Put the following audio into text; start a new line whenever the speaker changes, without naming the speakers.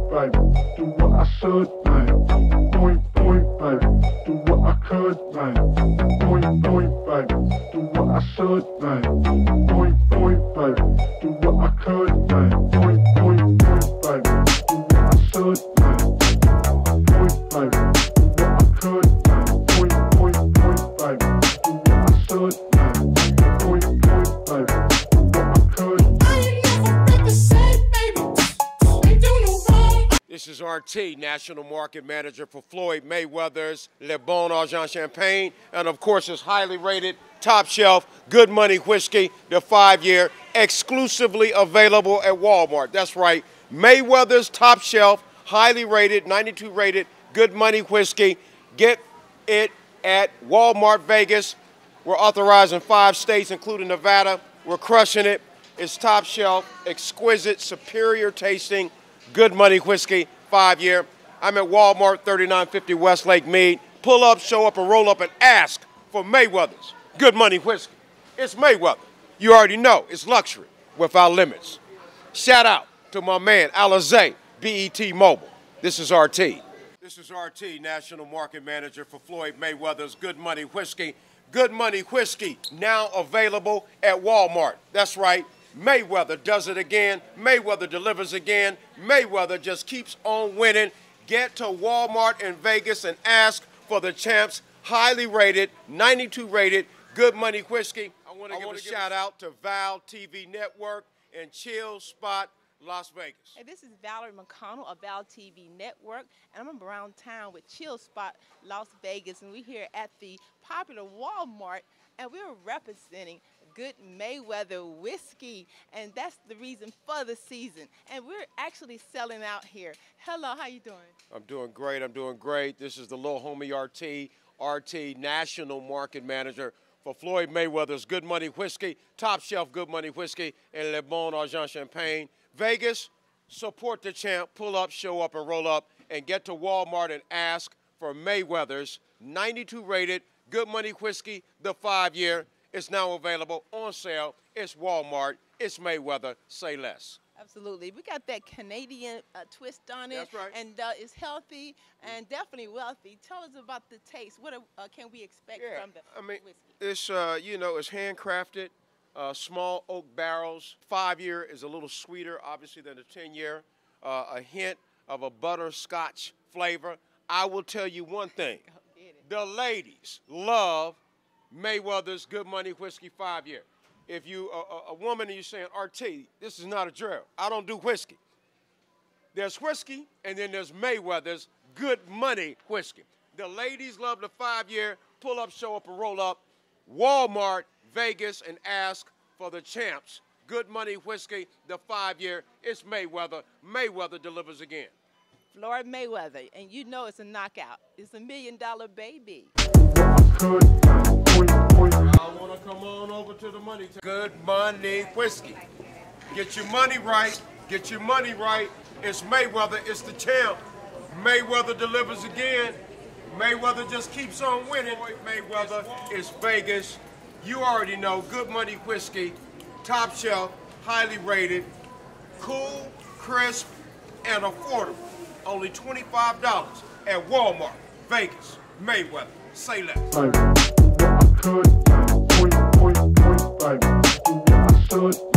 baby. Do what I should, man. Point, baby. Do what I could, man. Point, baby. Do what I should, man. Point, baby. Do what I could, man. Point, baby. Do what I should, man. Point, baby. Do what I could, man. Point, baby. Do what I should, man. Point, baby. Do what I could.
This is RT, National Market Manager for Floyd Mayweather's Le Bon Argent Champagne, and of course it's highly rated, top shelf, good money whiskey, the 5-year, exclusively available at Walmart. That's right, Mayweather's top shelf, highly rated, 92 rated, good money whiskey. Get it at Walmart Vegas. We're authorized in 5 states, including Nevada. We're crushing it. It's top shelf, exquisite, superior tasting, good money whiskey, 5-year. I'm at Walmart, 3950 Westlake Mead. Pull up, show up, and roll up and ask for Mayweather's good money whiskey. It's Mayweather. You already know it's luxury without limits. Shout out to my man, Alizé, BET Mobile. This is RT. This is RT, National Market Manager for Floyd Mayweather's good money whiskey. Good money whiskey now available at Walmart. That's right. Mayweather does it again. Mayweather delivers again. Mayweather just keeps on winning. Get to Walmart in Vegas and ask for the Champs highly rated, 92 rated, good money whiskey. I want to give a shout out to Val TV Network and Chill Spot Las Vegas.
Hey, this is Valerie McConnell of Val TV Network, and I'm around town with Chill Spot Las Vegas, and we're here at the popular Walmart, and we're representing good Mayweather whiskey, and that's the reason for the season. And we're actually selling out here. Hello, how you doing?
I'm doing great. I'm doing great. This is the little homie RT, National Market Manager for Floyd Mayweather's good money whiskey, top shelf good money whiskey, and Le Bon Argent Champagne. Vegas, support the champ. Pull up, show up, and roll up, and get to Walmart and ask for Mayweather's 92 rated good money whiskey, the 5-year. It's now available on sale. It's Walmart. It's Mayweather. Say less.
Absolutely. We got that Canadian twist on it.
That's right.
And it's healthy and definitely wealthy. Tell us about the taste. What can we expect from the whiskey?
It's, you know, it's handcrafted, small oak barrels. 5-year is a little sweeter, obviously, than the 10-year. A hint of a butterscotch flavor. I will tell you one thing. The ladies love Mayweather's good money whiskey 5-year. If you a woman and you're saying, RT, this is not a drill. I don't do whiskey. There's whiskey, and then there's Mayweather's good money whiskey. The ladies love the 5-year. Pull up, show up, and roll up. Walmart, Vegas, and ask for the Champs good money whiskey, the 5-year. It's Mayweather. Mayweather delivers again.
Floyd Mayweather, and you know it's a knockout. It's $1 million baby.
I want to come on over to the money. Good money whiskey. Get your money right. Get your money right. It's Mayweather. It's the champ. Mayweather delivers again. Mayweather just keeps on winning. Mayweather is Vegas. You already know. Good money whiskey. Top shelf. Highly rated. Cool, crisp, and affordable. Only $25 at Walmart. Vegas. Mayweather. Say less.
Baby, do what I could, point, baby. Do what I should.